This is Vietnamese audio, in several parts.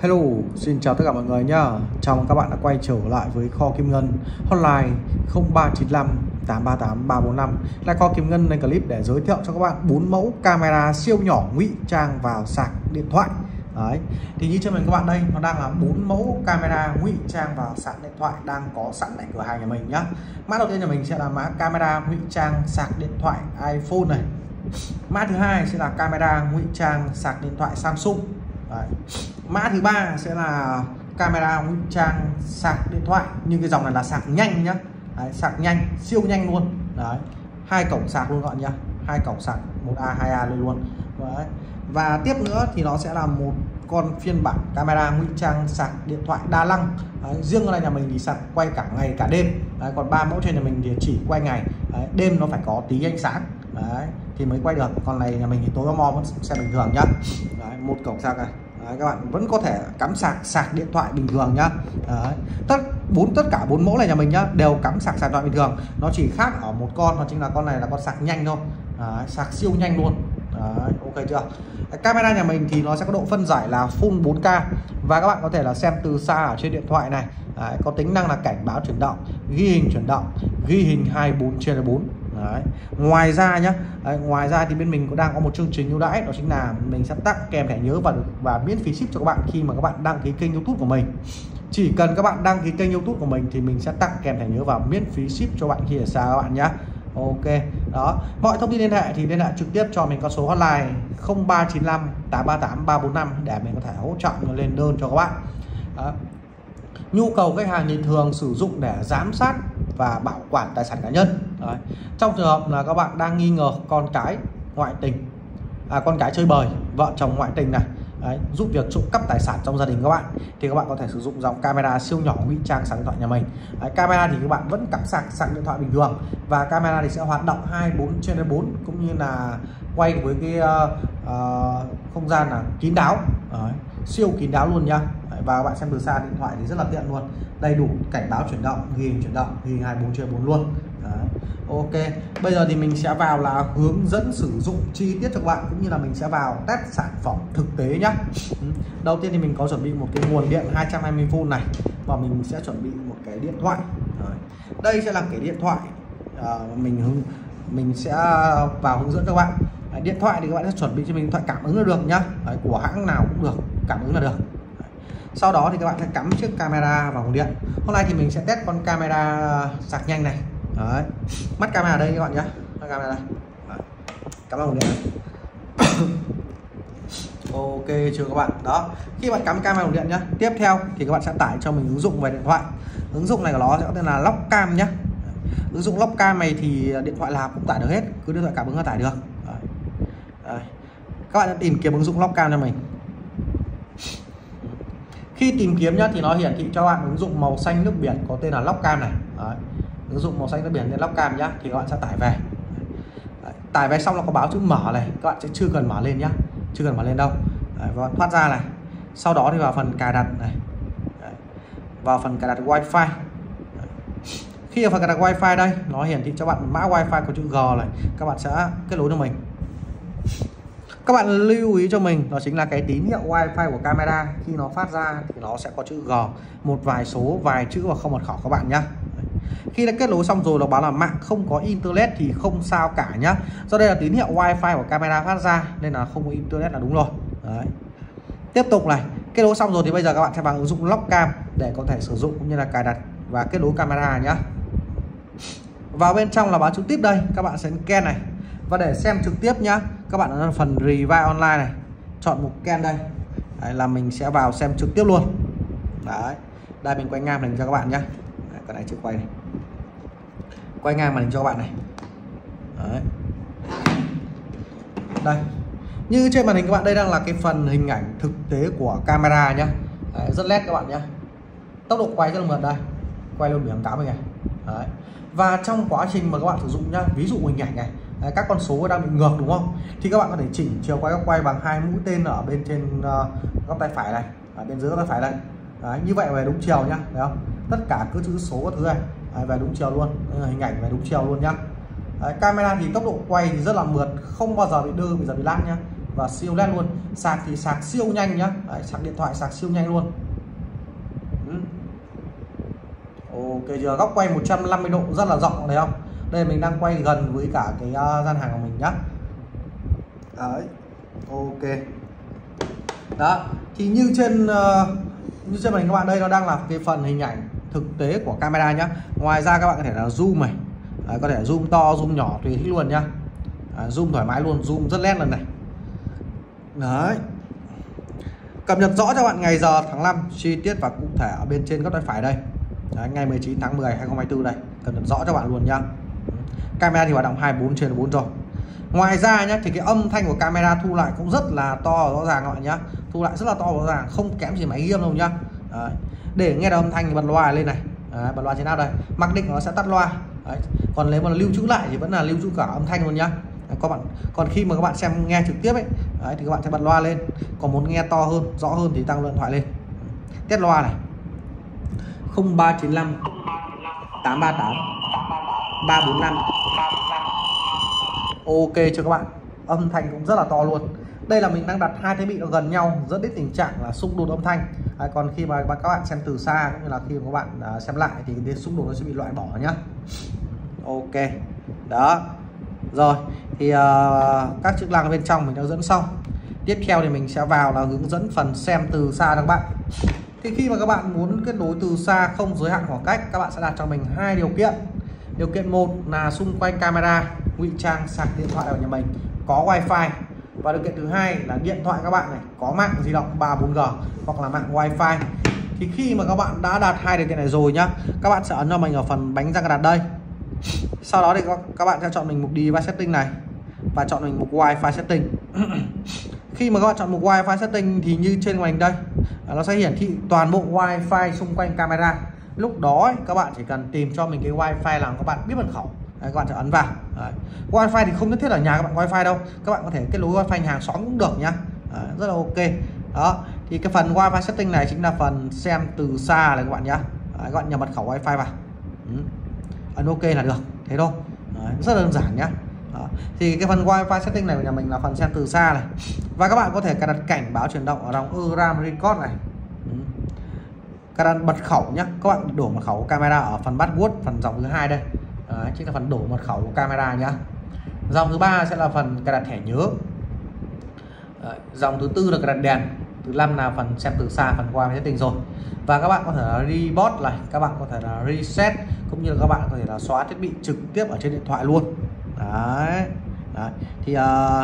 Hello, xin chào tất cả mọi người nhá. Chào mừng các bạn đã quay trở lại với kho Kim Ngân hotline 0395 838 345. Là kho Kim Ngân này clip để giới thiệu cho các bạn 4 mẫu camera siêu nhỏ ngụy trang vào sạc điện thoại. Đấy. Thì như trên mình các bạn đây, nó đang là 4 mẫu camera ngụy trang vào sạc điện thoại đang có sẵn tại cửa hàng nhà mình nhá. Mã đầu tiên nhà mình sẽ là mã camera ngụy trang sạc điện thoại iPhone này. Mã thứ hai sẽ là camera ngụy trang sạc điện thoại Samsung. Đấy. Mã thứ ba sẽ là camera ngụy trang sạc điện thoại, nhưng cái dòng này là sạc nhanh nhá. Đấy, sạc nhanh, siêu nhanh luôn. Đấy, 2 cổng sạc luôn các bạn nhá, 2 cổng sạc 1A 2A luôn. Đấy. Và tiếp nữa thì nó sẽ là một con phiên bản camera ngụy trang sạc điện thoại đa năng. Đấy, riêng cái này nhà mình thì sạc quay cả ngày cả đêm. Đấy, còn 3 mẫu trên nhà mình thì chỉ quay ngày. Đấy, đêm nó phải có tí ánh sáng. Đấy, thì mới quay được. Còn này nhà mình thì tối mo vẫn sẽ bình thường nhá. Đấy, một cổng sạc này. Đấy, các bạn vẫn có thể cắm sạc điện thoại bình thường nhá. Đấy. Tất cả 4 mẫu này nhà mình nhá đều cắm sạc điện thoại bình thường. Nó chỉ khác ở một con, đó chính là con này là con sạc nhanh thôi. Đấy, sạc siêu nhanh luôn. Đấy, ok chưa? Camera nhà mình thì nó sẽ có độ phân giải là full 4K và các bạn có thể là xem từ xa ở trên điện thoại này. Đấy, có tính năng là cảnh báo chuyển động, ghi hình chuyển động, ghi hình 24/4. Đấy. Ngoài ra nhá, ngoài ra thì bên mình cũng đang có một chương trình ưu đãi, đó chính là mình sẽ tặng kèm thẻ nhớ và miễn phí ship cho các bạn khi mà các bạn đăng ký kênh YouTube của mình. Chỉ cần các bạn đăng ký kênh YouTube của mình thì mình sẽ tặng kèm thẻ nhớ và miễn phí ship cho bạn khi ở xa các bạn nhé. Ok, đó. Mọi thông tin liên hệ thì liên hệ trực tiếp cho mình qua số hotline 0395 838 345 để mình có thể hỗ trợ lên đơn cho các bạn. Đó. Nhu cầu khách hàng thì thường sử dụng để giám sát và bảo quản tài sản cá nhân. Đấy. Trong trường hợp là các bạn đang nghi ngờ con cái ngoại tình, con cái chơi bời, vợ chồng ngoại tình này, đấy, giúp việc trộm cắp tài sản trong gia đình các bạn, thì các bạn có thể sử dụng dòng camera siêu nhỏ ngụy trang sạc điện thoại nhà mình. Đấy, camera thì các bạn vẫn cắm sạc điện thoại bình thường và camera thì sẽ hoạt động 24/4 cũng như là quay với cái không gian là kín đáo. Đấy, siêu kín đáo luôn nhá. Và các bạn xem từ xa điện thoại thì rất là tiện luôn, đầy đủ cảnh báo chuyển động, ghi hình chuyển động, ghi hình 24/4 luôn. Đấy. Ok, bây giờ thì mình sẽ vào là hướng dẫn sử dụng chi tiết cho các bạn, cũng như là mình sẽ vào test sản phẩm thực tế nhá. Đầu tiên thì mình có chuẩn bị một cái nguồn điện 220V này và mình sẽ chuẩn bị một cái điện thoại. Đấy. Đây sẽ là cái điện thoại mình sẽ vào hướng dẫn cho các bạn. Đấy, điện thoại thì các bạn sẽ chuẩn bị cho mình điện thoại cảm ứng là được nhá. Đấy, của hãng nào cũng được, cảm ứng là được. Sau đó thì các bạn sẽ cắm chiếc camera vào nguồn điện. Hôm nay thì mình sẽ test con camera sạc nhanh này. Đấy. Mắt camera đây các bạn nhé. Mắt camera đây. Đấy. Cắm vào nguồn điện. Ok chưa các bạn? Đó. Khi bạn cắm camera nguồn điện nhé. Tiếp theo thì các bạn sẽ tải cho mình ứng dụng về điện thoại. Ứng dụng này của nó sẽ có tên là Lock Cam nhé. Ứng dụng Lock Cam này thì điện thoại nào cũng tải được hết, cứ điện thoại cảm ứng là tải được. Đấy. Đấy. Các bạn sẽ tìm kiếm ứng dụng Lock Cam cho mình. Khi tìm kiếm nhá thì nó hiển thị cho bạn ứng dụng màu xanh nước biển có tên là Lock Cam này. Đấy. Ứng dụng màu xanh nước biển tên Lock Cam nhá, thì các bạn sẽ tải về. Đấy. Tải về xong là có báo chữ mở này, các bạn sẽ chưa cần mở lên nhá, chưa cần mở lên đâu. Đấy. Và thoát ra này. Sau đó thì vào phần cài đặt này. Đấy. Vào phần cài đặt Wi-Fi. Đấy. Khi ở phần cài đặt Wi-Fi đây, nó hiển thị cho bạn mã Wi-Fi có chữ G này, các bạn sẽ kết nối cho mình. Các bạn lưu ý cho mình đó chính là cái tín hiệu Wi-Fi của camera khi nó phát ra thì nó sẽ có chữ G, một vài số, vài chữ và không mật khẩu các bạn nhá. Khi đã kết nối xong rồi nó báo là mạng không có internet thì không sao cả nhá. Do đây là tín hiệu Wi-Fi của camera phát ra nên là không có internet là đúng rồi. Đấy. Tiếp tục này, kết nối xong rồi thì bây giờ các bạn sẽ vào ứng dụng Lock Cam để có thể sử dụng cũng như là cài đặt và kết nối camera nhá. Vào bên trong là báo trực tiếp đây, các bạn sẽ scan này. Và để xem trực tiếp nhá, các bạn ở phần review online này, chọn mục scan đây. Đấy, là mình sẽ vào xem trực tiếp luôn. Đấy. Đây mình quay ngang màn hình cho các bạn nhá. Đấy, cái này chưa quay này. Quay ngang màn hình cho các bạn này. Đấy. Đây. Như trên màn hình các bạn đây đang là cái phần hình ảnh thực tế của camera nhá. Đấy, rất nét các bạn nhá. Tốc độ quay rất là mượt đây. Quay luôn biển cáo mình này. Đấy. Và trong quá trình mà các bạn sử dụng nhá, ví dụ hình ảnh này, đấy, các con số đang bị ngược đúng không, thì các bạn có thể chỉnh chiều quay góc quay bằng 2 mũi tên ở bên trên góc tay phải này, ở bên dưới góc tay phải đây. Đấy, như vậy về đúng chiều nhá, thấy không? Tất cả cứ chữ số các thứ này về đúng chiều luôn, hình ảnh về đúng chiều luôn nhá. Đấy, camera thì tốc độ quay thì rất là mượt, không bao giờ bị đơ, bị lag nhá. và siêu led luôn. Sạc thì sạc siêu nhanh nhá. Đấy, sạc điện thoại sạc siêu nhanh luôn. Ok chưa, góc quay 150 độ rất là rộng thấy không. Đây mình đang quay gần với cả cái gian hàng của mình nhá. Đấy, ok. Đó, thì như trên màn các bạn, đây nó đang là cái phần hình ảnh thực tế của camera nhá. Ngoài ra các bạn có thể là zoom này. Đấy, có thể zoom to, zoom nhỏ tùy thích luôn nhá. Zoom thoải mái luôn, zoom rất nét lần này. Đấy. Cập nhật rõ cho bạn ngày giờ tháng 5 chi tiết và cụ thể ở bên trên góc tay phải đây. Đấy, ngày 19 tháng 10 2024 đây, cập nhật rõ cho bạn luôn nhá. Camera thì hoạt động 24/4 rồi. Ngoài ra nhá, thì cái âm thanh của camera thu lại cũng rất là to rõ ràng các bạn nhá. Thu lại rất là to rõ ràng, không kém gì máy ghi âm đâu nhá. Đấy. Để nghe được âm thanh thì bật loa lên này. Đấy, bật loa trên áp đây. Mặc định nó sẽ tắt loa. Đấy. Còn nếu mà lưu trữ lại thì vẫn là lưu trữ cả âm thanh luôn nhá. Đấy, còn khi mà các bạn xem nghe trực tiếp ấy, đấy, thì các bạn sẽ bật loa lên. Còn muốn nghe to hơn, rõ hơn thì tăng điện thoại lên. Test loa này. 0395 838 345. Ok chưa các bạn, âm thanh cũng rất là to luôn. Đây là mình đang đặt hai thiết bị nó gần nhau dẫn đến tình trạng là xung đột âm thanh. Còn khi mà các bạn xem từ xa cũng như là khi mà các bạn xem lại thì cái xung đột nó sẽ bị loại bỏ nhá. Ok đó rồi, thì các chức năng bên trong mình đã dẫn xong. Tiếp theo thì mình sẽ vào là hướng dẫn phần xem từ xa các bạn. Thì khi mà các bạn muốn kết nối từ xa không giới hạn khoảng cách, các bạn sẽ đặt cho mình hai điều kiện. Điều kiện một là xung quanh camera ngụy trang sạc điện thoại ở nhà mình có wifi, và điều kiện thứ hai là điện thoại các bạn này có mạng di động 3 4G hoặc là mạng wifi. Thì khi mà các bạn đã đạt hai điều kiện này rồi nhá, các bạn sẽ ấn cho mình ở phần bánh răng đặt đây. Sau đó thì các bạn sẽ chọn mình mục device setting này và chọn mình mục wifi setting. Khi mà các bạn chọn mục wifi setting thì như trên màn hình đây, nó sẽ hiển thị toàn bộ wifi xung quanh camera. Lúc đó ấy, các bạn chỉ cần tìm cho mình cái wifi làm các bạn biết mật khẩu. Đấy, các bạn sẽ ấn vào. Đấy. Wifi thì không nhất thiết là nhà các bạn wifi đâu, các bạn có thể kết nối wifi nhà hàng xóm cũng được nhá. Đấy, rất là ok. Đó, thì cái phần wifi setting này chính là phần xem từ xa này các bạn nhá. Đấy, các bạn nhập mật khẩu wifi vào. Ấn ok là được, thế thôi. Đấy, rất đơn giản nhá. Đó. Thì cái phần wifi setting này của nhà mình là phần xem từ xa này. Và các bạn có thể cài đặt cảnh báo chuyển động ở trong RAM record này. Cài đặt mật khẩu nhé, các bạn đổ mật khẩu của camera ở phần password, phần dòng thứ hai đây. Đấy, chính là phần đổ mật khẩu của camera nhá. Dòng thứ ba sẽ là phần cài đặt thẻ nhớ. Đấy, dòng thứ tư là cài đặt đèn. Thứ năm là phần xem từ xa, phần wifi setting rồi. Và các bạn có thể là reboot này, các bạn có thể là reset, cũng như là các bạn có thể là xóa thiết bị trực tiếp ở trên điện thoại luôn. Đấy. Đấy. Thì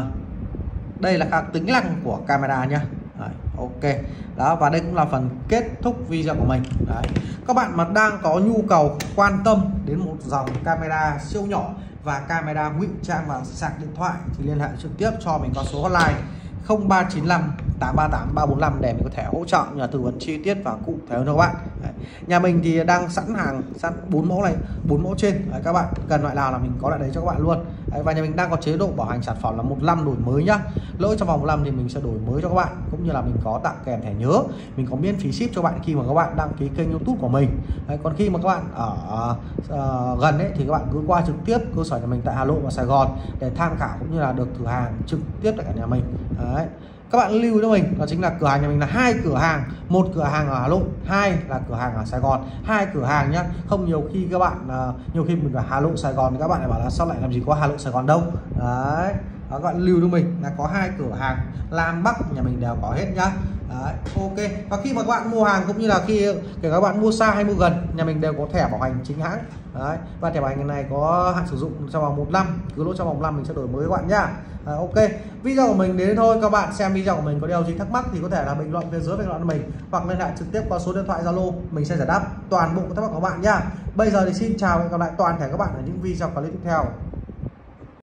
đây là các tính năng của camera nhá. Đấy, ok. Đó, và đây cũng là phần kết thúc video của mình. Đấy. Các bạn mà đang có nhu cầu quan tâm đến một dòng camera siêu nhỏ và camera ngụy trang và sạc điện thoại thì liên hệ trực tiếp cho mình qua số hotline 0395 838 345 để mình có thể hỗ trợ nhờ tư vấn chi tiết và cụ thể cho các bạn. Đấy. Nhà mình thì đang sẵn hàng 4 mẫu này, 4 mẫu trên. Đấy, các bạn cần loại nào là mình có lại đấy cho các bạn luôn. Đấy, và nhà mình đang có chế độ bảo hành sản phẩm là 1 năm đổi mới nhá. Lỗi trong vòng 1 năm thì mình sẽ đổi mới cho các bạn, cũng như là mình có tặng kèm thẻ nhớ, mình có miễn phí ship cho bạn khi mà các bạn đăng ký kênh YouTube của mình. Đấy, còn khi mà các bạn ở gần ấy thì các bạn cứ qua trực tiếp cơ sở nhà mình tại Hà Nội và Sài Gòn để tham khảo cũng như là được thử hàng trực tiếp tại cả nhà mình. Đấy. Các bạn lưu cho mình đó chính là cửa hàng nhà mình là 2 cửa hàng, một cửa hàng ở Hà Nội, 2 là cửa hàng ở Sài Gòn, 2 cửa hàng nhá. Không nhiều khi các bạn nhiều khi mình ở Hà Nội Sài Gòn thì các bạn lại bảo là sao lại làm gì có Hà Nội Sài Gòn đâu. Đấy. Đó, các bạn lưu cho mình là có 2 cửa hàng Nam Bắc nhà mình đều có hết nhá. Đấy, ok. Và khi mà các bạn mua hàng cũng như là khi kể các bạn mua xa hay mua gần, nhà mình đều có thẻ bảo hành chính hãng. Đấy, và thẻ bảo hành này có hạn sử dụng trong vòng 1 năm, cứ lỗi trong vòng 1 năm mình sẽ đổi mới các bạn nhá. Ok, video của mình đến thôi. Các bạn xem video của mình có điều gì thắc mắc thì có thể là bình luận phía dưới bình luận mình, hoặc liên hệ trực tiếp qua số điện thoại Zalo, mình sẽ giải đáp toàn bộ thắc mắc của các bạn nhá. Bây giờ thì xin chào và hẹn gặp lại toàn thể các bạn ở những video clip tiếp theo.